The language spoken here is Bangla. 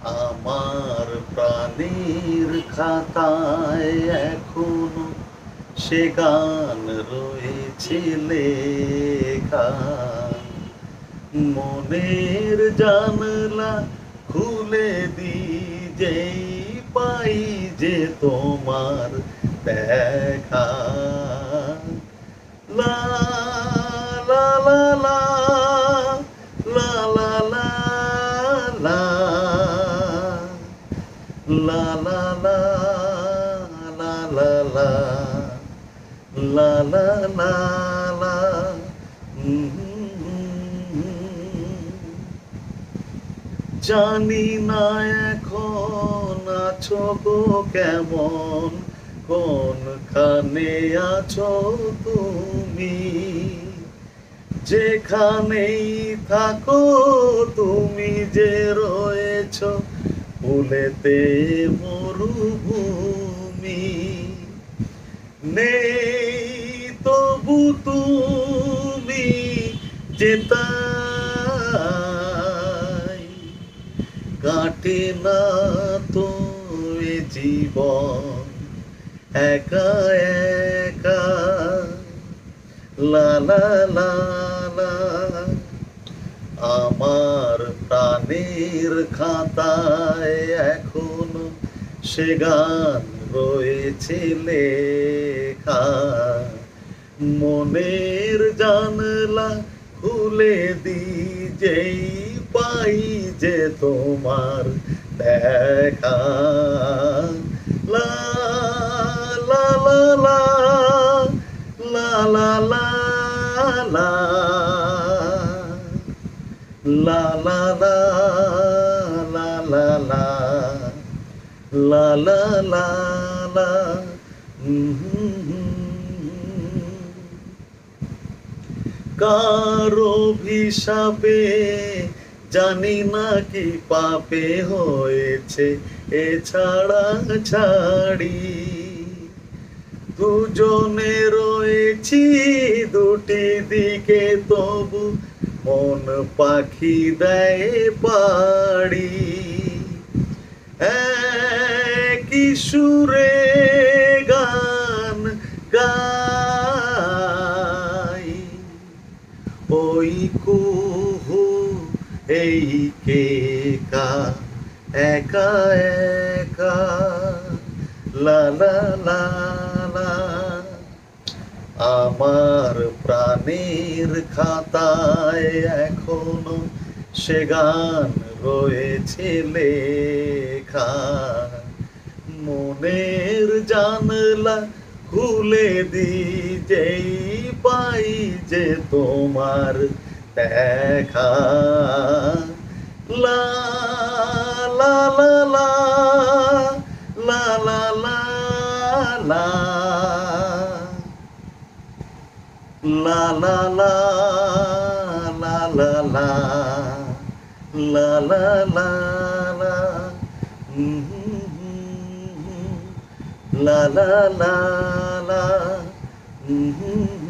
আমার প্রাণের খাতায় এখনো সে গান রয়েছে লেখা। মনের জানলা খুলে দিই যেই পাই যে তোমার দেখা। লা লা লা লা লা লা লা লা লা লা লা লা লা লা লা লা লা লা। জানি না এখন আছো গো কেমন, কোনখানে আছো তুমি। যেখানেই থাকো তুমি যে রয়েছ ভুলেতে মরুভূমি। নেই তবু তুমি যেতাই, কাটে না তো এ জীবন একা একা। লা লা লা লা। আমার প্রাণের খাতায় এখনো সে গান রয়েছে লেখা। মনের জানলা খুলে দিই যেই পাই যে তোমার দেখা। লা লা লা লা লা লা লা লা লা লা লা লা লা লা লা লা লা লা। কারো অভিশাপে জানি না কি পাপে হয়েছে এছাড়া ছাড়ি। দুজনে রয়েছি দুটি দিকে তবু মন পাখি দেয় পাড়ি। একই সুরে গান গাই, ওই কুহু এই কেকা একা একা। লা লা লা লা। আমার প্রাণের খাতায় এখনো সে গান রয়েছে লেখা। মনের জানলা খুলে দিই যেই পাই যে তোমার দেখা। লা লা লা লা লা লা লা লা লা লা লা লা লা লা লা লা লা লা। La la la la.